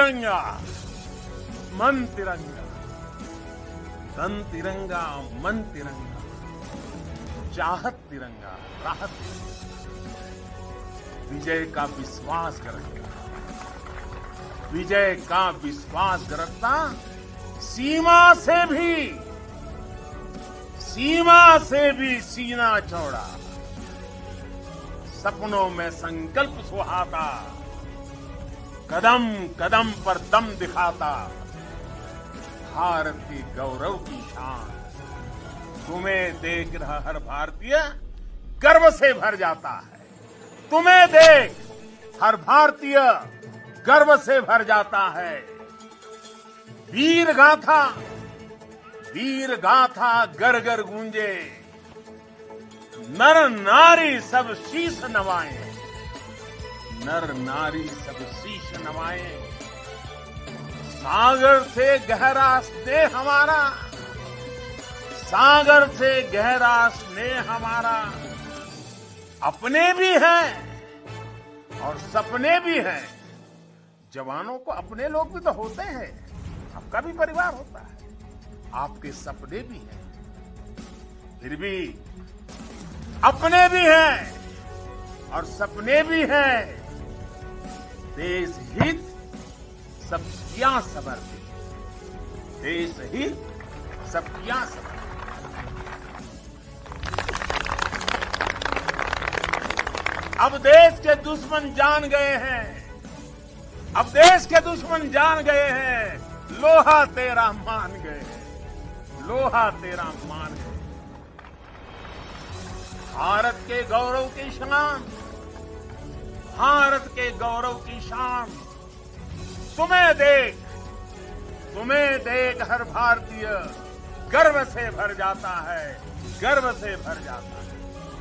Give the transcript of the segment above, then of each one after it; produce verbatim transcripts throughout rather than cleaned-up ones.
तिरंगा, मन तिरंगा, तन तिरंगा, मन तिरंगा, चाहत तिरंगा, राहत तिरंगा, विजय का विश्वास करता, विजय का विश्वास करता, सीमा से भी, सीमा से भी सीना चौड़ा, सपनों में संकल्प सुहाता, कदम कदम पर दम दिखाता, भारत की गौरव की शान, तुम्हें देख रहा हर भारतीय गर्व से भर जाता है। तुम्हें देख हर भारतीय गर्व से भर जाता है। वीर गाथा, वीर गाथा घर घर गूंजे, नर नारी सब शीश नवाएं, नर नारी सब शीश नवाएं। सागर से गहरा स्नेह हमारा, सागर से गहरा स्नेह हमारा, अपने भी हैं और सपने भी हैं। जवानों को अपने लोग भी तो होते हैं, आपका भी परिवार होता है, आपके सपने भी हैं, फिर भी अपने भी हैं और सपने भी हैं। देश हित सब किया समर्पित, देश हित सब किया समर्पित। अब देश के दुश्मन जान गए हैं, अब देश के दुश्मन जान गए हैं, लोहा तेरा मान गए, लोहा तेरा मान गए। भारत के गौरव की शान, भारत के गौरव की शान, तुम्हें देख, तुम्हें देख हर भारतीय गर्व से भर जाता है, गर्व से भर जाता है।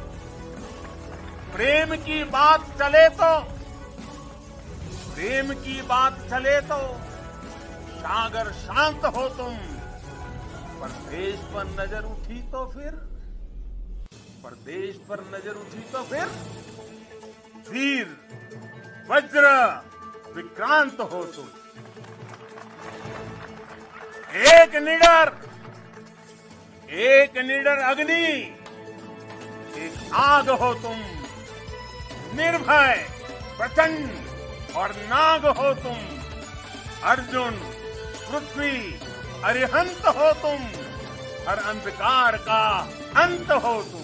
प्रेम की बात चले तो, प्रेम की बात चले तो सागर शांत हो तुम, पर देश पर नजर उठी तो फिर, पर देश पर नजर उठी तो फिर वीर वज्र विक्रांत हो तुम। एक निडर, एक निडर अग्नि, एक आग हो तुम, निर्भय प्रचंड और नाग हो तुम। अर्जुन पृथ्वी अरिहंत हो तुम, हर अंधकार का अंत हो तुम।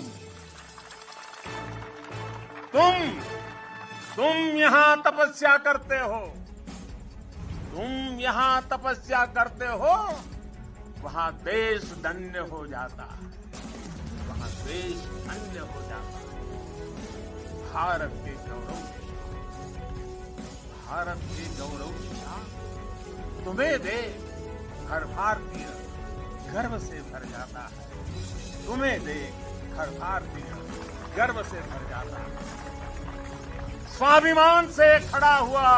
तुम तुम यहां तपस्या करते हो, तुम यहां तपस्या करते हो, वहां देश धन्य हो जाता है, वहां देश धन्य हो जाता है। भारत के गौरव की शान, भारत के गौरव की शान, तुम्हें देख हर भारतीय गर्व से भर जाता है, तुम्हें देख हर भारतीय गर्व से भर जाता है। स्वाभिमान से खड़ा हुआ,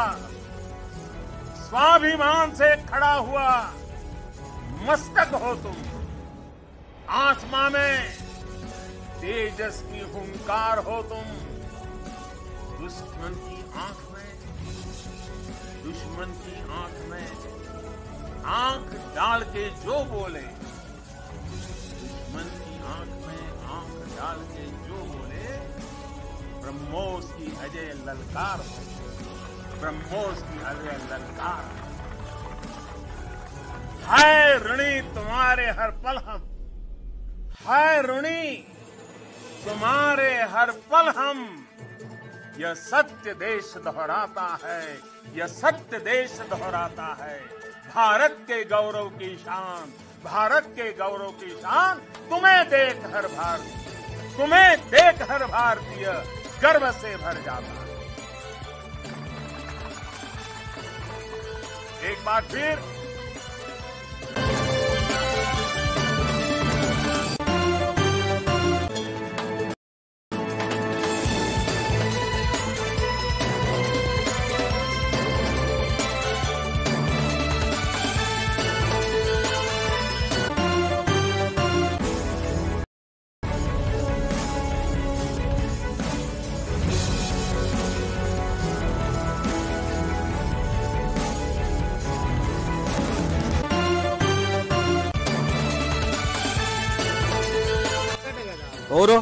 स्वाभिमान से खड़ा हुआ मस्तक हो तुम। आसमां में तेजस की हुंकार हो तुम। दुश्मन की आंख में, दुश्मन की आंख में आंख डाल के जो बोले, दुश्मन की आंख में आंख डाल के जो बोले, ब्रह्मोस की अजय ललकार हो, ब्रह्मोस की अजय ललकार हो। है ऋणी तुम्हारे हर पल हम, है ऋणी तुम्हारे हर पल हम। यह सत्य देश दोहराता है, यह सत्य देश दोहराता है। भारत के गौरव की शान, भारत के गौरव की शान, तुम्हें देख हर भारतीय, तुम्हें देख हर भारतीय गर्व से भर जाता है। एक बार फिर ఎవరు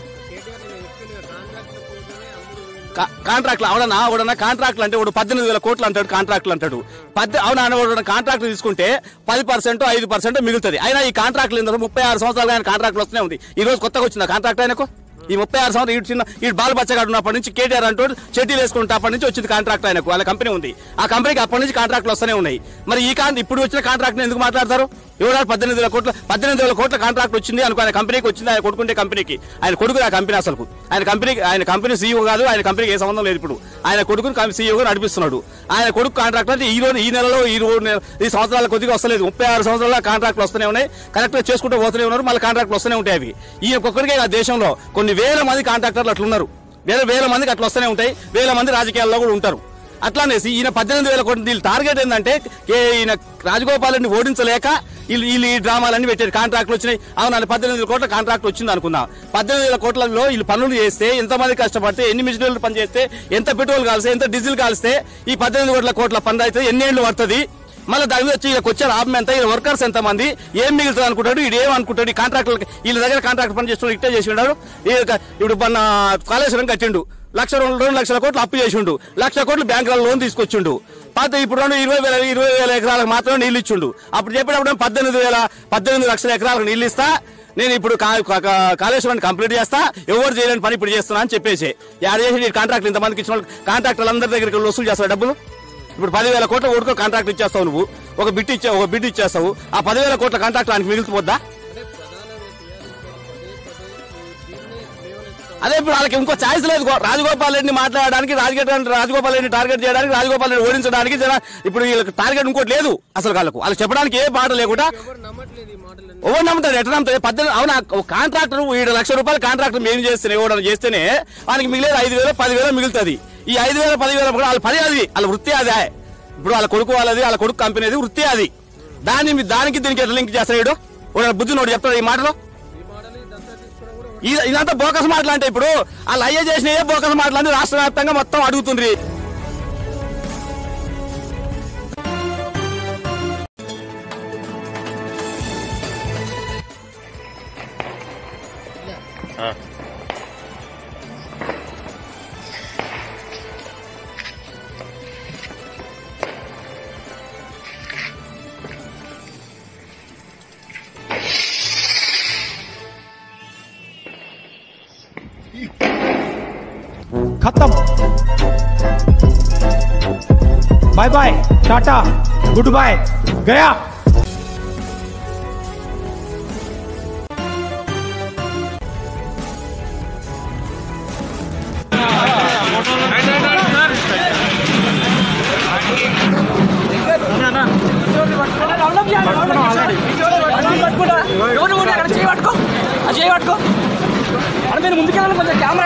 కాంట్రాక్ట్లు అవునా ఎవడన్నా కాంట్రాక్ట్లు అంటే వాడు పద్దెనిమిది వేల కోట్లు అంటాడు కాంట్రాక్ట్లు అంటాడు పద్దె అవునా వాడు కాంట్రాక్ట్లు తీసుకుంటే పది పర్సెంట్ ఐదు పర్సెంట్ మిగులుతుంది అయినా ఈ కాంట్రాక్ట్లు ఏంటంటే ముప్పై ఆరు సంవత్సరాలు ఆయన కాంట్రాక్ట్లు వస్తూనే ఉంది ఈ రోజు కొత్తగా వచ్చింది కాంట్రాక్ట్ ఆయనకు ఈ ముప్పై ఆరు సంవత్సరాలు ఇటు చిన్న ఇటు బాల్ బచ్చగాడు ఉన్నప్పటి నుంచి కేటీఆర్ అంటూ చెట్టీలు వేసుకుంటే అప్పటి నుంచి వచ్చింది కాంట్రాక్ట్ ఆయనకు వాళ్ళ కంపెనీ ఉంది ఆ కంపెనీకి అప్పటి నుంచి కాంట్రాక్ట్లు వస్తూనే ఉన్నాయి మరి ఈ కాంట్ ఇప్పుడు వచ్చిన కాంట్రాక్ట్ ఎందుకు మాట్లాడతారు ఎవరు పద్దెనిమిది వేల కోట్ల పద్దెనిమిది వేల కోట్ల కాంట్రాక్ట్ వచ్చింది అనుకో ఆయన కంపెనీకి వచ్చింది ఆయన కొడుకుంటే కంపెనీకి ఆయన కొడుకు ఆ కంపెనీ అసలు ఆయన కంపెనీకి ఆయన కంపెనీ సీఈఓ కాదు ఆయన కంపెనీకి ఏ సంబంధం లేదు ఇప్పుడు ఆయన కొడుకుని సీఈఓగా నడిపిస్తున్నాడు ఆయన కొడుకు కాంట్రాక్ట్ అంటే ఈ రోజు ఈ నెలలో ఈ రోజు ఈ సంవత్సరాల కొద్దిగా వస్తలేదు ముప్పై ఆరు సంవత్సరాల కాంట్రాక్ట్లు వస్తూనే ఉన్నాయి కరెక్ట్ గా చేసుకుంటూ పోతూనే ఉన్నారు మళ్ళీ కాంట్రాక్ట్లు వస్తూనే ఉంటాయి అవి ఈ ఒక్కొక్కరికే ఆ దేశంలో కొన్ని వేల మంది కాంట్రాక్టర్లు అట్లున్నారు వేల వేల మందికి అట్లా వస్తూనే ఉంటాయి వేల మంది రాజకీయాల్లో కూడా ఉంటారు అట్లానేసి ఈయన పద్దెనిమిది వేల కోట్ల వీళ్ళు టార్గెట్ ఏంటంటే ఈయన రాజగోపాల్ రెడ్డిని ఓడించలేక వీళ్ళు వీళ్ళు ఈ డ్రామాలన్నీ పెట్టారు కాంట్రాక్ట్లు వచ్చినాయి అవునా పద్దెనిమిది వేల కోట్ల కాంట్రాక్ట్ వచ్చింది అనుకుందాం పద్దెనిమిది వేల కోట్లలో వీళ్ళు పనులు చేస్తే ఎంతమంది కష్టపడితే ఎన్ని మిషనరీలు పని చేస్తే ఎంత పెట్రోల్ కాల్స్తే ఎంత డీజిల్ కాల్స్తే ఈ పద్దెనిమిది కోట్ల కోట్ల పని అయితే ఎన్ని ఏళ్ళు పడుతుంది మళ్ళీ దాని మీద వచ్చి వీళ్ళకి వచ్చే లాభం ఎంత వీళ్ళ వర్కర్స్ ఎంత మంది ఏం మిగులుతుంది అనుకుంటాడు వీడు ఏమనుకుంటాడు ఈ కాంట్రాక్టర్ వీళ్ళ దగ్గర కాంట్రాక్ట్ పని చేస్తున్నాడు ఇట్టే చేసి ఉన్నాడు ఇప్పుడు మన కాళేశ్వరం కట్టిండు లక్ష రెండు రెండు లక్షల కోట్లు అప్పు చేసిండు లక్ష కోట్లు బ్యాంకుల లోన్ తీసుకొచ్చిండు పాత ఇప్పుడు రెండు ఇరవై వేల ఇరవై వేల ఎకరాలకు మాత్రమే నీళ్ళు ఇచ్చిండు అప్పుడు చెప్పేటప్పుడు పద్దెనిమిది వేల పద్దెనిమిది లక్షల ఎకరాలకు నీళ్ళు ఇస్తా నేను ఇప్పుడు కాళేశ్వరాన్ని కంప్లీట్ చేస్తా ఎవరు చేయలేని పని ఇప్పుడు చేస్తున్నా అని చెప్పేసి యాడ్ చేసి కాంట్రాక్ట్ ఇంతమందికి ఇచ్చిన కాంట్రాక్టర్లు అందరి దగ్గరికి వసూలు చేస్తారు డబ్బులు ఇప్పుడు పదివేల కోట్ల ఓడుకో కాంట్రాక్ట్ ఇచ్చేస్తావు నువ్వు ఒక బిట్ ఇచ్చా ఒక బిడ్ ఇచ్చేస్తావు ఆ పదివేల కోట్ల కాంట్రాక్ట్ ఆయనకి మిగిలిపోద్దా అదే ఇప్పుడు వాళ్ళకి ఇంకో ఛాయిస్ లేదు రాజగోపాల్ రెడ్డిని మాట్లాడడానికి రాజగోపాల్ రెడ్డిని టార్గెట్ చేయడానికి రాజగోపాల్ రెడ్డి ఓడించడానికి ఇప్పుడు వీళ్ళకి టార్గెట్ ఇంకోటి లేదు అసలు వాళ్ళకు వాళ్ళకి చెప్పడానికి ఏ మాట లేకుండా ఎవరు నమ్ముతాడు ఎట్లా నమ్ముతాడు పద్దెనిమిది అవునా కాంట్రాక్టర్ ఏడు లక్షల రూపాయలు కాంట్రాక్టర్ మేము చేస్తేనే ఇవ్వడం చేస్తేనే వాళ్ళకి మిగిలేదు ఐదు వేలు పదివేలు మిగులుతుంది ఈ ఐదు వేల పదివేల కూడా వాళ్ళ పని అది వాళ్ళ వృత్తి అదే ఇప్పుడు వాళ్ళ కొడుకు వాళ్ళది వాళ్ళ కొడుకు కంపెనీ అది వృత్తి అది దాన్ని దానికి దీనికి ఎట్లా లింక్ చేస్తాడు వాడు బుద్ధి నోడు చెప్తాడు ఈ మాటలో ఇదంతా బోకస్ మాటలు అంటే ఇప్పుడు వాళ్ళు అయ్యే చేసిన ఏ బోకస్ మాటలు అంటే రాష్ట్ర వ్యాప్తంగా మొత్తం అడుగుతుంది खत्म bye bye tata goodbye गया అజయ్ పట్టుకో అరే నేను ముందుకెళ్ళాను కొంచెం కెమెరా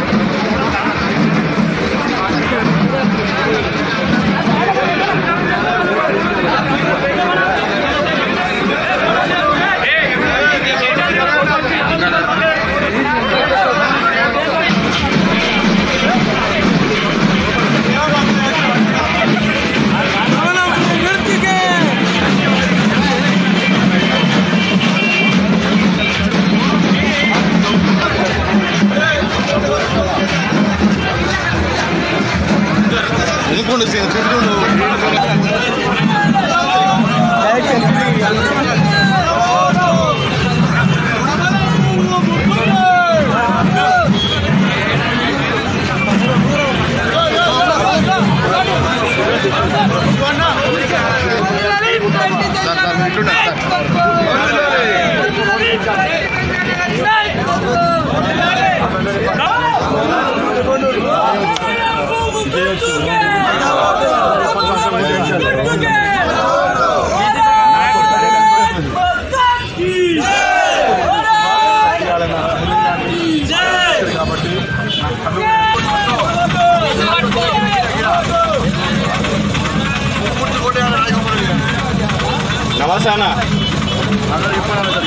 నమస్తే అన్న